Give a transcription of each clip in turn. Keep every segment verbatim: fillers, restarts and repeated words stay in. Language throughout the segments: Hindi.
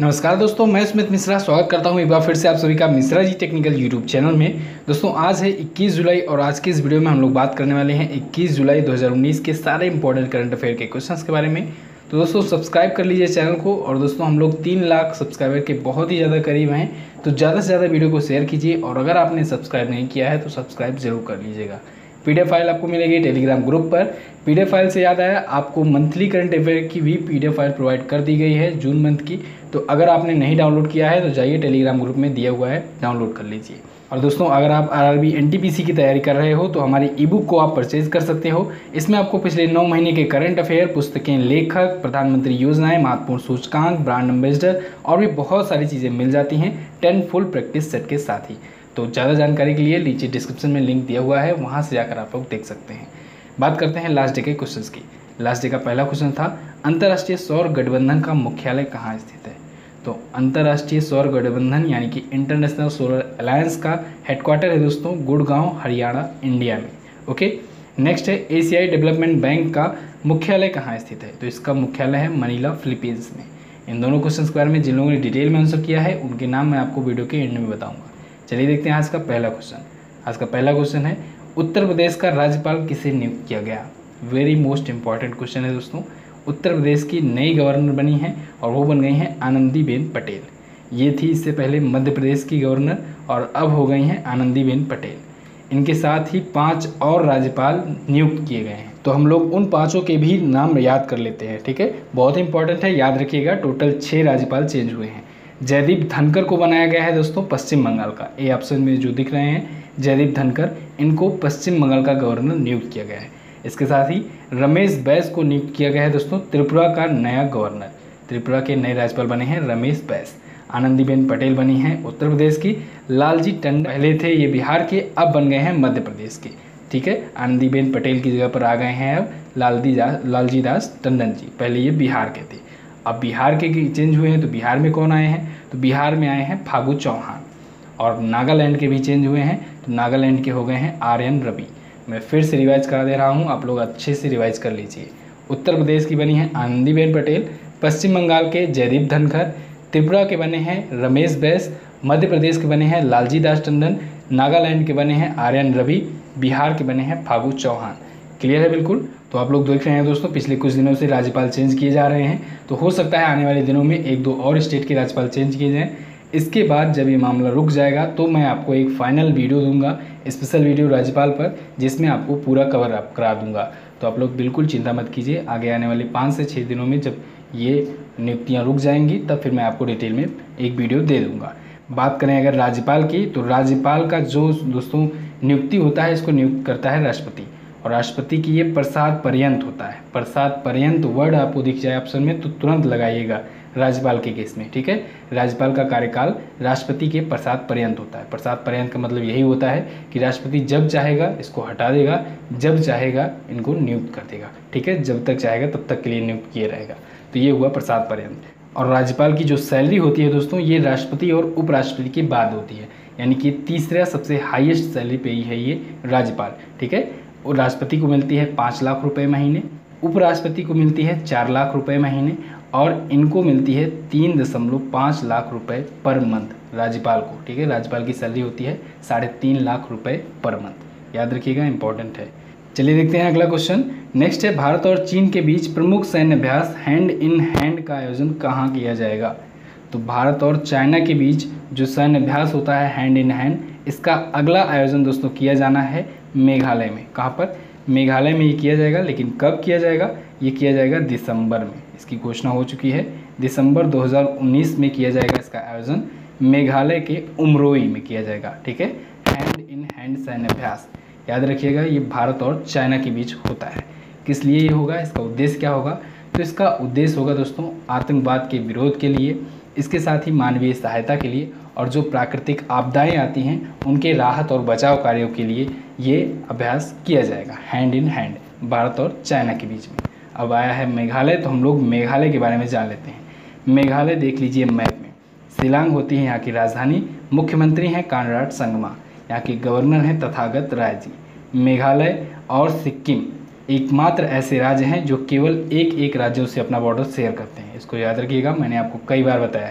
नमस्कार दोस्तों, मैं स्मित मिश्रा स्वागत करता हूं एक बार फिर से आप सभी का Mishra ji technical YouTube channel में। दोस्तों आज है इक्कीस जुलाई और आज के इस वीडियो में हम लोग बात करने वाले हैं इक्कीस जुलाई दो हज़ार उन्नीस के सारे इंपॉर्टेंट करंट अफेयर के क्वेश्चंस के बारे में। तो दोस्तों सब्सक्राइब कर लीजिए चैनल को। और दोस्तों हम लोग तीन लाख सब्सक्राइबर के बहुत ही ज़्यादा करीब हैं, तो ज़्यादा से ज़्यादा वीडियो को शेयर कीजिए। और अगर आपने सब्सक्राइब नहीं किया है तो सब्सक्राइब जरूर कर लीजिएगा। पीडीएफ फाइल आपको मिलेगी टेलीग्राम ग्रुप पर। पीडीएफ फाइल से याद आया, आपको मंथली करंट अफेयर की भी पीडीएफ फाइल प्रोवाइड कर दी गई है जून मंथ की। तो अगर आपने नहीं डाउनलोड किया है तो जाइए टेलीग्राम ग्रुप में दिया हुआ है, डाउनलोड कर लीजिए। और दोस्तों अगर आप आरआरबी एनटीपीसी की तैयारी कर रहे हो तो हमारी ई बुक को आप परचेज कर सकते हो। इसमें आपको पिछले नौ महीने के करंट अफेयर, पुस्तकें, लेखक, प्रधानमंत्री योजनाएं, महत्वपूर्ण सूचकांक, ब्रांड एम्बेसडर और भी बहुत सारी चीज़ें मिल जाती हैं टेन फुल प्रैक्टिस सेट के साथ ही। तो ज़्यादा जानकारी के लिए नीचे डिस्क्रिप्शन में लिंक दिया हुआ है, वहाँ से जाकर आप लोग देख सकते हैं। बात करते हैं लास्ट डे के क्वेश्चंस की। लास्ट डे का पहला क्वेश्चन था, अंतर्राष्ट्रीय सौर गठबंधन का मुख्यालय कहाँ स्थित है? तो अंतर्राष्ट्रीय सौर गठबंधन यानी कि इंटरनेशनल सोलर अलायंस का हेडक्वार्टर है दोस्तों गुड़गांव, हरियाणा, इंडिया में। ओके, नेक्स्ट है एशियाई डेवलपमेंट बैंक का मुख्यालय कहाँ स्थित है? तो इसका मुख्यालय है मनीला, फिलीपींस में। इन दोनों क्वेश्चन के बारे में जिन लोगों ने डिटेल में आंसर किया है उनके नाम मैं आपको वीडियो के एंड में बताऊँगा। चलिए देखते हैं आज का पहला क्वेश्चन। आज का पहला क्वेश्चन है, उत्तर प्रदेश का राज्यपाल किसे नियुक्त किया गया? वेरी मोस्ट इंपॉर्टेंट क्वेश्चन है दोस्तों। उत्तर प्रदेश की नई गवर्नर बनी हैं और वो बन गई हैं आनंदीबेन पटेल। ये थी इससे पहले मध्य प्रदेश की गवर्नर और अब हो गई हैं आनंदीबेन पटेल। इनके साथ ही पांच और राज्यपाल नियुक्त किए गए हैं। तो हम लोग उन पांचों के भी नाम याद कर लेते हैं, ठीक है। बहुत इंपॉर्टेंट है, याद रखिएगा। टोटल छः राज्यपाल चेंज हुए हैं। जयदीप धनखड़ को बनाया गया है दोस्तों पश्चिम बंगाल का। ए ऑप्शन में जो दिख रहे हैं जयदीप धनखड़, इनको पश्चिम बंगाल का गवर्नर नियुक्त किया गया है। इसके साथ ही रमेश बैस को नियुक्त किया गया है दोस्तों त्रिपुरा का नया गवर्नर। त्रिपुरा के नए राज्यपाल बने हैं रमेश बैस। आनंदीबेन पटेल बनी हैं उत्तर प्रदेश की। लालजी टंडन पहले थे ये बिहार के, अब बन गए हैं मध्य प्रदेश के, ठीक है। आनंदीबेन पटेल की जगह पर आ गए हैं अब लालजी दास लालजी दास टंडन जी। पहले ये बिहार के थे, अब बिहार के चेंज हुए हैं। तो बिहार में कौन आए हैं? तो बिहार में आए हैं फागू चौहान। और नागालैंड के भी चेंज हुए हैं, तो नागालैंड के हो गए हैं आर एन रवि। मैं फिर से रिवाइज करा दे रहा हूँ, आप लोग अच्छे से रिवाइज कर लीजिए। उत्तर प्रदेश की बनी है आनंदीबेन पटेल, पश्चिम बंगाल के जयदीप धनखड़, त्रिपुरा के बने हैं रमेश बैस, मध्य प्रदेश के बने हैं लालजी दास टंडन, नागालैंड के बने हैं आर एन रवि, बिहार के बने हैं फागू चौहान। क्लियर है बिल्कुल? तो आप लोग देख रहे हैं दोस्तों पिछले कुछ दिनों से राज्यपाल चेंज किए जा रहे हैं, तो हो सकता है आने वाले दिनों में एक दो और स्टेट के राज्यपाल चेंज किए जाएँ। इसके बाद जब ये मामला रुक जाएगा तो मैं आपको एक फाइनल वीडियो दूंगा, स्पेशल वीडियो राज्यपाल पर, जिसमें आपको पूरा कवर अप करा दूंगा। तो आप लोग बिल्कुल चिंता मत कीजिए, आगे आने वाले पाँच से छः दिनों में जब ये नियुक्तियाँ रुक जाएंगी तब फिर मैं आपको डिटेल में एक वीडियो दे दूँगा। बात करें अगर राज्यपाल की, तो राज्यपाल का जो दोस्तों नियुक्ति होता है इसको नियुक्त करता है राष्ट्रपति। और राष्ट्रपति की ये प्रसाद पर्यंत होता है। प्रसाद पर्यंत वर्ड आपको दिख जाए ऑप्शन में तो तुरंत लगाइएगा राज्यपाल के केस में, ठीक है। राज्यपाल का कार्यकाल राष्ट्रपति के प्रसाद पर्यंत होता है। प्रसाद पर्यंत का मतलब यही होता है कि राष्ट्रपति जब चाहेगा इसको हटा देगा, जब चाहेगा इनको नियुक्त कर देगा, ठीक है। जब तक चाहेगा तब तक के लिए नियुक्त किया रहेगा। तो ये हुआ प्रसाद पर्यंत। और राज्यपाल की जो सैलरी होती है दोस्तों, ये राष्ट्रपति और उपराष्ट्रपति के बाद होती है, यानी कि तीसरा सबसे हाईएस्ट सैलरी पे ही है ये राज्यपाल, ठीक है। और राष्ट्रपति को मिलती है पाँच लाख रुपए महीने, उपराष्ट्रपति को मिलती है चार लाख रुपए महीने और इनको मिलती है तीन दशमलव पाँच लाख रुपए पर मंथ राज्यपाल को, ठीक है। राज्यपाल की सैलरी होती है साढ़े तीन लाख रुपए पर मंथ, याद रखिएगा, इंपॉर्टेंट है। चलिए देखते हैं अगला क्वेश्चन। नेक्स्ट है, भारत और चीन के बीच प्रमुख सैन्य अभ्यास हैंड इन हैंड का आयोजन कहाँ किया जाएगा? तो भारत और चाइना के बीच जो सैन्य अभ्यास होता है हैंड इन हैंड, इसका अगला आयोजन दोस्तों किया जाना है मेघालय में। कहाँ पर? मेघालय में ये किया जाएगा। लेकिन कब किया जाएगा? ये किया जाएगा दिसंबर में। इसकी घोषणा हो चुकी है, दिसंबर दो हज़ार उन्नीस में किया जाएगा इसका आयोजन। मेघालय के उमरोई में किया जाएगा, ठीक है। हैंड इन हैंड सैन्य अभ्यास, याद रखिएगा, ये भारत और चाइना के बीच होता है। किस लिए ये होगा? इसका उद्देश्य क्या होगा? तो इसका उद्देश्य होगा दोस्तों आतंकवाद के विरोध के लिए, इसके साथ ही मानवीय सहायता के लिए, और जो प्राकृतिक आपदाएं आती हैं उनके राहत और बचाव कार्यों के लिए ये अभ्यास किया जाएगा हैंड इन हैंड भारत और चाइना के बीच में। अब आया है मेघालय, तो हम लोग मेघालय के बारे में जान लेते हैं। मेघालय देख लीजिए मैप में, शिलांग होती है यहाँ की राजधानी, मुख्यमंत्री हैं कानराड संगमा, यहाँ के गवर्नर हैं तथागत राय जी। मेघालय और सिक्किम एकमात्र ऐसे राज्य हैं जो केवल एक एक राज्यों से अपना बॉर्डर शेयर करते हैं। इसको याद रखिएगा, मैंने आपको कई बार बताया है।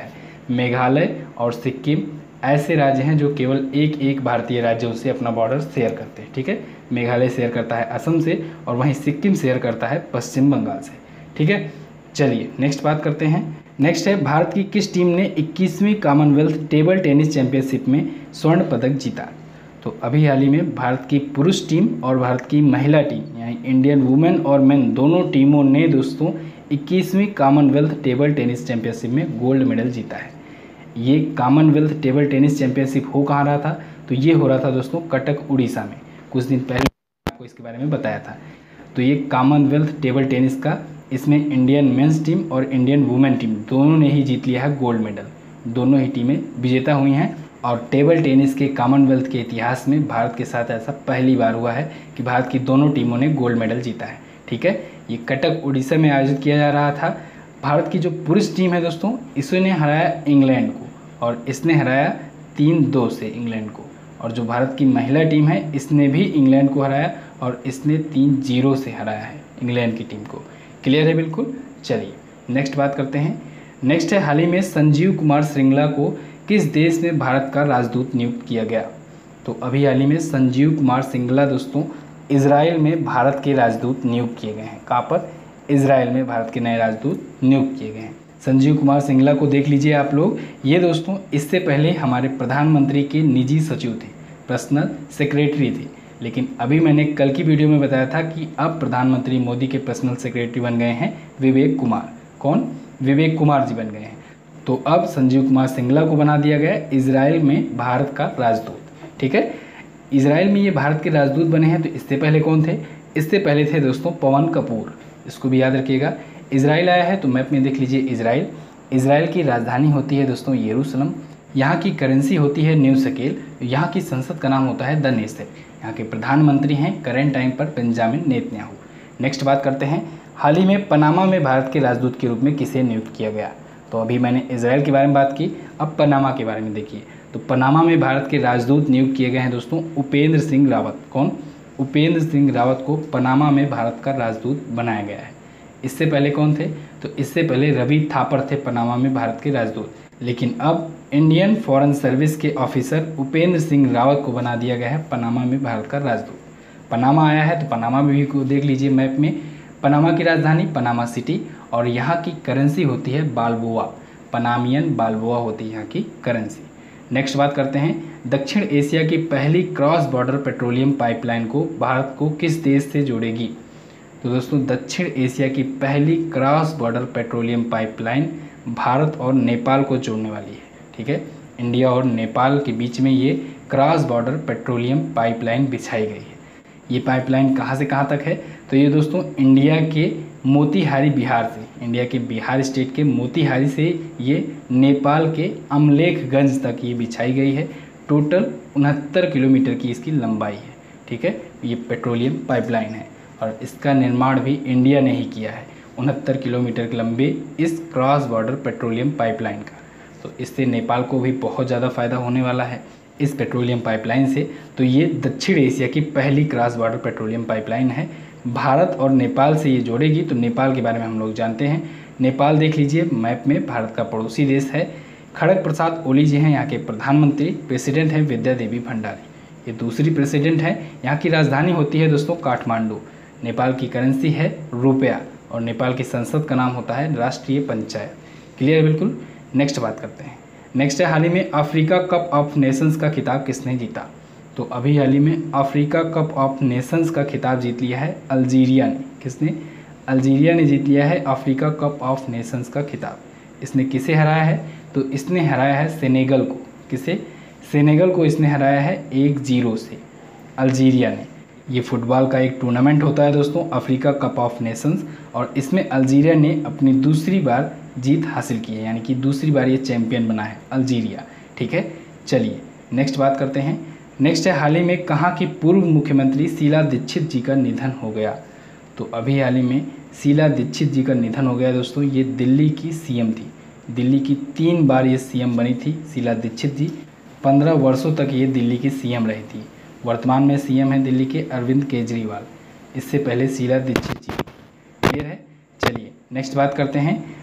मेघालय और सिक्किम ऐसे राज्य हैं जो केवल एक एक भारतीय राज्यों से अपना बॉर्डर शेयर करते हैं। ठीक है, मेघालय शेयर करता है असम से और वहीं सिक्किम शेयर करता है पश्चिम बंगाल से। ठीक है, चलिए नेक्स्ट बात करते हैं। नेक्स्ट है, भारत की किस टीम ने इक्कीसवीं कॉमनवेल्थ टेबल टेनिस चैंपियनशिप में स्वर्ण पदक जीता? तो अभी हाल ही में भारत की पुरुष टीम और भारत की महिला टीम यानी इंडियन वुमेन और मेन दोनों टीमों ने दोस्तों इक्कीसवीं कॉमनवेल्थ टेबल टेनिस चैंपियनशिप में गोल्ड मेडल जीता है। ये कॉमनवेल्थ टेबल टेनिस चैंपियनशिप हो कहाँ रहा था? तो ये हो रहा था दोस्तों कटक उड़ीसा में। कुछ दिन पहले आपको इसके बारे में बताया था। तो ये कॉमनवेल्थ टेबल टेनिस का, इसमें इंडियन मेंस टीम और इंडियन वुमेन टीम दोनों ने ही जीत लिया है गोल्ड मेडल। दोनों ही टीमें विजेता हुई हैं और टेबल टेनिस के कॉमनवेल्थ के इतिहास में भारत के साथ ऐसा पहली बार हुआ है कि भारत की दोनों टीमों ने गोल्ड मेडल जीता है। ठीक है, ये कटक उड़ीसा में आयोजित किया जा रहा था। भारत की जो पुरुष टीम है दोस्तों, इसने हराया इंग्लैंड को और इसने हराया तीन दो से इंग्लैंड को, और जो भारत की महिला टीम है इसने भी इंग्लैंड को हराया और इसने तीन जीरो से हराया है इंग्लैंड की टीम को। क्लियर है बिल्कुल। चलिए नेक्स्ट बात करते हैं। नेक्स्ट है, हाल ही में संजीव कुमार श्रृंगला को किस देश में भारत का राजदूत नियुक्त किया गया? तो अभी हाल ही में संजीव कुमार श्रृंगला दोस्तों इजराइल में भारत के राजदूत नियुक्त किए गए हैं। कहाँ पर? इजराइल में भारत के नए राजदूत नियुक्त किए गए हैं। संजीव कुमार श्रृंगला को देख लीजिए आप लोग। ये दोस्तों इससे पहले हमारे प्रधानमंत्री के निजी सचिव थे, पर्सनल सेक्रेटरी थे, लेकिन अभी मैंने कल की वीडियो में बताया था कि अब प्रधानमंत्री मोदी के पर्सनल सेक्रेटरी बन गए हैं विवेक कुमार। कौन? विवेक कुमार जी बन गए हैं। तो अब संजीव कुमार श्रृंगला को बना दिया गया इजराइल में भारत का राजदूत। ठीक है, इजराइल में ये भारत के राजदूत बने हैं। तो इससे पहले कौन थे? इससे पहले थे दोस्तों पवन कपूर। इसको भी याद रखिएगा। इजराइल आया है तो मैप में देख लीजिए इजराइल। इजराइल की राजधानी होती है दोस्तों यरूशलेम। यहाँ की करेंसी होती है न्यू शकेल। यहाँ की संसद का नाम होता है द नेसेट। यहाँ के प्रधानमंत्री हैं करेंट टाइम पर बेंजामिन नेतन्याहू। नेक्स्ट बात करते हैं, हाल ही में पनामा में भारत के राजदूत के रूप में किसे नियुक्त किया गया? तो अभी मैंने इजराइल के बारे में बात की, अब पनामा के बारे में देखिए। तो पनामा में भारत के राजदूत नियुक्त किए गए हैं दोस्तों उपेंद्र सिंह रावत। कौन? उपेंद्र सिंह रावत को पनामा में भारत का राजदूत बनाया गया है। इससे पहले कौन थे? तो इससे पहले रवि थापर थे पनामा में भारत के राजदूत, लेकिन अब इंडियन फॉरेन सर्विस के ऑफिसर उपेंद्र सिंह रावत को बना दिया गया है पनामा में भारत का राजदूत। पनामा आया है तो पनामा में भी को देख लीजिए मैप में। पनामा की राजधानी पनामा सिटी और यहाँ की करेंसी होती है बाल्बोआ। पनामियन बाल्बोआ होती है यहाँ की करेंसी। नेक्स्ट बात करते हैं, दक्षिण एशिया की पहली क्रॉस बॉर्डर पेट्रोलियम पाइपलाइन को भारत को किस देश से जोड़ेगी? तो दोस्तों दक्षिण एशिया की पहली cross border petroleum pipeline Bharat और नेपाल को जोड़ने वाली है। ठीक है, इंडिया और नेपाल के बीच में ये क्रॉस बॉर्डर पेट्रोलियम पाइपलाइन बिछाई गई है। ये पाइपलाइन कहाँ से कहाँ तक है? तो ये दोस्तों इंडिया के मोतीहारी बिहार से, इंडिया के बिहार स्टेट के मोतीहारी से ये नेपाल के अमलेखगंज तक ये बिछाई गई है। टोटल उनहत्तर किलोमीटर की इसकी लंबाई है। ठीक है, ये पेट्रोलियम पाइपलाइन है और इसका निर्माण भी इंडिया ने ही किया है। उनहत्तर किलोमीटर के लंबे इस क्रॉस बॉर्डर पेट्रोलियम पाइपलाइन का। तो इससे नेपाल को भी बहुत ज़्यादा फ़ायदा होने वाला है इस पेट्रोलियम पाइपलाइन से। तो ये दक्षिण एशिया की पहली क्रॉस बॉर्डर पेट्रोलियम पाइपलाइन है। भारत और नेपाल से ये जोड़ेगी। तो नेपाल के बारे में हम लोग जानते हैं। नेपाल देख लीजिए मैप में, भारत का पड़ोसी देश है। खड़ग प्रसाद ओली जी हैं यहाँ के प्रधानमंत्री। प्रेसिडेंट हैं विद्या देवी भंडारी, ये दूसरी प्रेसिडेंट है। यहाँ की राजधानी होती है दोस्तों काठमांडू। नेपाल की करेंसी है रुपया और नेपाल की संसद का नाम होता है राष्ट्रीय पंचायत। क्लियर बिल्कुल। नेक्स्ट बात करते हैं। नेक्स्ट है, हाल ही में अफ्रीका कप ऑफ नेशंस का खिताब किसने जीता? तो अभी हाल ही में अफ्रीका कप ऑफ नेशंस का खिताब जीत लिया है अल्जीरिया ने। किसने? अल्जीरिया ने जीत लिया है अफ्रीका कप ऑफ नेशंस का खिताब। इसने किसे हराया है? तो इसने हराया है सेनेगल को। किसे? सेनेगल को इसने हराया है एक जीरो से अल्जीरिया ने। ये फुटबॉल का एक टूर्नामेंट होता है दोस्तों अफ्रीका कप ऑफ नेशंस, और इसमें अल्जीरिया ने अपनी दूसरी बार जीत हासिल की है, यानी कि दूसरी बार ये चैंपियन बना है अल्जीरिया। ठीक है, चलिए नेक्स्ट बात करते हैं। नेक्स्ट है, हाल ही में कहाँ की पूर्व मुख्यमंत्री शीला दीक्षित जी का निधन हो गया? तो अभी हाल ही में शीला दीक्षित जी का निधन हो गया दोस्तों। ये दिल्ली की सीएम थी। दिल्ली की तीन बार ये सीएम बनी थी शीला दीक्षित जी। पंद्रह वर्षों तक ये दिल्ली की सीएम रही थी। वर्तमान में सीएम है दिल्ली के अरविंद केजरीवाल। इससे पहले शीला दीक्षित जी। क्लियर है। चलिए नेक्स्ट बात करते हैं।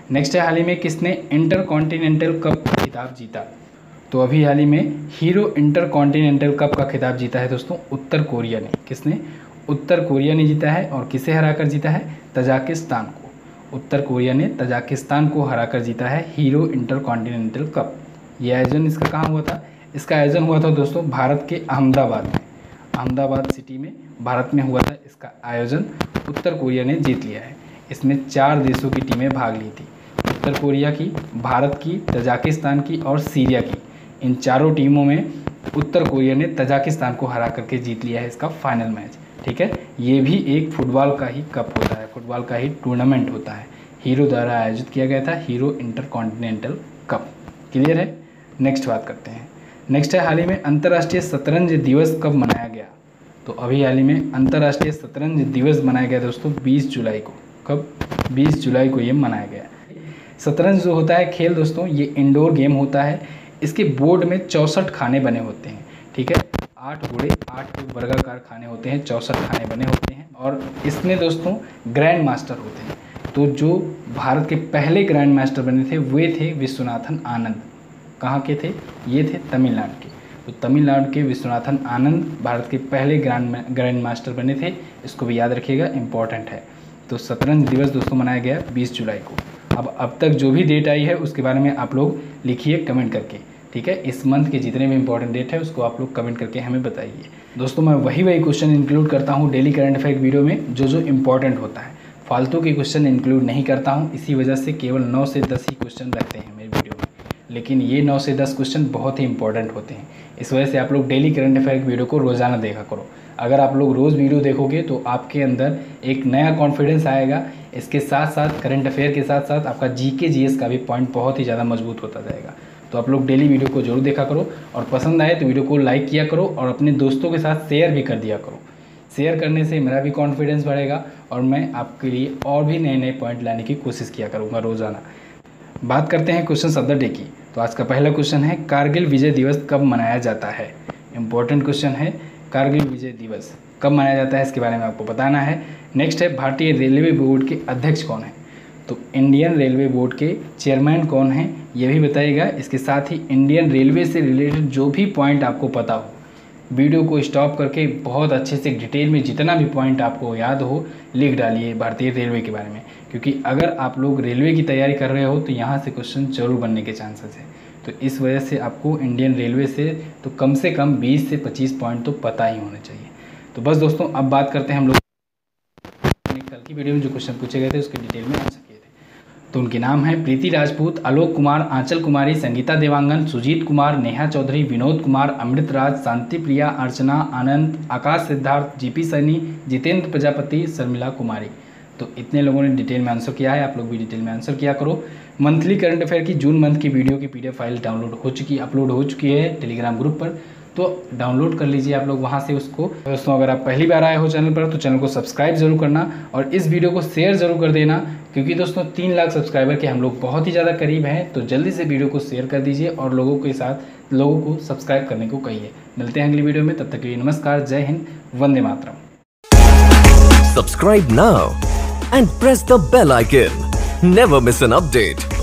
नेक्स्ट है, हाल ही में किसने इंटर कॉन्टिनेंटल कप खिताब जीता? तो अभी हाल ही में हीरो इंटर कॉन्टिनेंटल कप का खिताब जीता है दोस्तों उत्तर कोरिया ने। किसने? उत्तर कोरिया ने जीता है। और किसे हराकर जीता है? तजाकिस्तान को। उत्तर कोरिया ने तजाकिस्तान को हराकर जीता है हीरो इंटर कॉन्टिनेंटल कप। ये आयोजन इसका कहाँ हुआ था? इसका आयोजन हुआ था दोस्तों भारत के अहमदाबाद में। अहमदाबाद सिटी में भारत में हुआ था इसका आयोजन। उत्तर कोरिया ने जीत लिया है। इसमें चार देशों की टीमें भाग ली थी, उत्तर कोरिया की, भारत की, तजाकिस्तान की और सीरिया की। इन चारों टीमों में उत्तर कोरिया ने तजाकिस्तान को हरा करके जीत लिया है इसका फाइनल मैच। ठीक है, ये भी एक फुटबॉल का ही कप होता है, फुटबॉल का ही टूर्नामेंट होता है। हीरो द्वारा आयोजित किया गया था, Hero intercontinental cup. Clear है? नेक्स्ट बात करते हैं। नेक्स्ट है, हाल ही में अंतर्राष्ट्रीय शतरंज दिवस कब मनाया गया? तो अभी हाल ही में अंतर्राष्ट्रीय शतरंज दिवस मनाया गया दोस्तों बीस जुलाई को। कब? बीस जुलाई को ये मनाया गया। शतरंज जो होता है खेल दोस्तों, ये इंडोर गेम होता है। इसके बोर्ड में चौंसठ खाने बने होते हैं। ठीक है, आठ घोड़े, आठ वर्गाकार खाने होते हैं, चौंसठ खाने बने होते हैं। और इसमें दोस्तों ग्रैंड मास्टर होते हैं। तो जो भारत के पहले ग्रैंड मास्टर बने थे वे थे विश्वनाथन आनंद। कहाँ के थे? ये थे तमिलनाडु के। तो तमिलनाडु के विश्वनाथन आनंद भारत के पहले ग्रैंड ग्रैंड मास्टर बने थे। इसको भी याद रखिएगा, इंपॉर्टेंट है। तो शतरंज दिवस दोस्तों मनाया गया बीस जुलाई को। अब अब तक जो भी डेट आई है उसके बारे में आप लोग लिखिए कमेंट करके। ठीक है, इस मंथ के जितने भी इंपॉर्टेंट डेट है उसको आप लोग कमेंट करके हमें बताइए। दोस्तों मैं वही वही क्वेश्चन इंक्लूड करता हूँ डेली करंट अफेयर वीडियो में जो जो इंपॉर्टेंट होता है। फालतू के क्वेश्चन इंक्लूड नहीं करता हूँ, इसी वजह से केवल नौ से दस ही क्वेश्चन रहते हैं मेरे वीडियो में। लेकिन ये नौ से दस क्वेश्चन बहुत ही इंपॉर्टेंट होते हैं। इस वजह से आप लोग डेली करंट अफेयर वीडियो को रोज़ाना देखा करो। अगर आप लोग रोज़ वीडियो देखोगे तो आपके अंदर एक नया कॉन्फिडेंस आएगा। इसके साथ साथ करंट अफेयर के साथ साथ आपका जीके जीएस का भी पॉइंट बहुत ही ज़्यादा मजबूत होता जाएगा। तो आप लोग डेली वीडियो को जरूर देखा करो और पसंद आए तो वीडियो को लाइक किया करो और अपने दोस्तों के साथ शेयर भी कर दिया करो। शेयर करने से मेरा भी कॉन्फिडेंस बढ़ेगा और मैं आपके लिए और भी नए नए पॉइंट लाने की कोशिश किया करूँगा रोज़ाना। बात करते हैं क्वेश्चन ऑफ द डे की। तो आज का पहला क्वेश्चन है, कारगिल विजय दिवस कब मनाया जाता है? इंपॉर्टेंट क्वेश्चन है, कारगिल विजय दिवस कब मनाया जाता है इसके बारे में आपको बताना है। नेक्स्ट है, भारतीय रेलवे बोर्ड के अध्यक्ष कौन है? तो इंडियन रेलवे बोर्ड के चेयरमैन कौन है ये भी बताइएगा। इसके साथ ही इंडियन रेलवे से रिलेटेड जो भी पॉइंट आपको पता हो, वीडियो को स्टॉप करके बहुत अच्छे से डिटेल में जितना भी पॉइंट आपको याद हो लिख डालिए भारतीय रेलवे के बारे में। क्योंकि अगर आप लोग रेलवे की तैयारी कर रहे हो तो यहाँ से क्वेश्चन जरूर बनने के चांसेस है। तो इस वजह से आपको इंडियन रेलवे से तो कम से कम बीस से पच्चीस पॉइंट तो पता ही होने चाहिए। तो बस दोस्तों अब बात करते हैं हम लोग कल की वीडियो में जो क्वेश्चन पूछे गए थे उसके डिटेल में आंसर किए थे। तो उनके नाम हैं प्रीति राजपूत, आलोक कुमार, आंचल कुमारी, संगीता देवांगन, सुजीत कुमार, नेहा चौधरी, विनोद कुमार, अमृत राज, शांति प्रिया, अर्चना आनंद, आकाश सिद्धार्थ, जीपी सैनी, जितेंद्र प्रजापति, शर्मिला कुमारी। तो इतने लोगों ने डिटेल में आंसर किया है। आप लोग भी डिटेल में आंसर किया करो। मंथली करंट अफेयर की जून मंथ की वीडियो की पीडीएफ फाइल डाउनलोड हो चुकी अपलोड हो चुकी है टेलीग्राम ग्रुप पर, तो डाउनलोड कर लीजिए आप लोग वहां से उसको। दोस्तों अगर आप पहली बार आए हो चैनल पर तो चैनल को सब्सक्राइब जरूर करना और इस वीडियो को शेयर जरूर कर देना, क्योंकि दोस्तों तीन लाख सब्सक्राइबर के हम लोग बहुत ही ज़्यादा करीब हैं। तो जल्दी से वीडियो को शेयर कर दीजिए और लोगों के साथ लोगों को सब्सक्राइब करने को कहिए। मिलते हैं अगली वीडियो में, तब तक के लिए नमस्कार, जय Hind, Vande Mataram. Subscribe now and press the bell icon. Never miss an update.